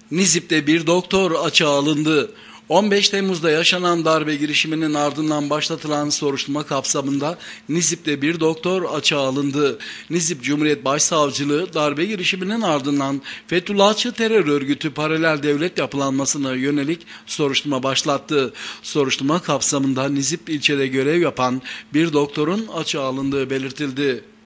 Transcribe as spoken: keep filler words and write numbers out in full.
Nizip'te bir doktor açığa alındı. on beş Temmuz'da yaşanan darbe girişiminin ardından başlatılan soruşturma kapsamında Nizip'te bir doktor açığa alındı. Nizip Cumhuriyet Başsavcılığı darbe girişiminin ardından Fethullahçı terör örgütü paralel devlet yapılanmasına yönelik soruşturma başlattı. Soruşturma kapsamında Nizip ilçede görev yapan bir doktorun açığa alındığı belirtildi.